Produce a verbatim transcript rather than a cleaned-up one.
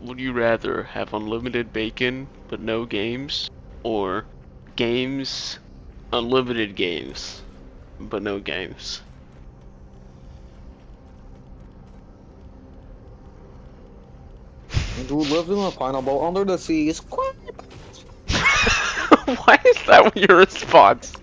would you rather have unlimited bacon but no games, or games, unlimited games, but no games? Who lives in a pineapple under the sea? Squid. Why is that your response?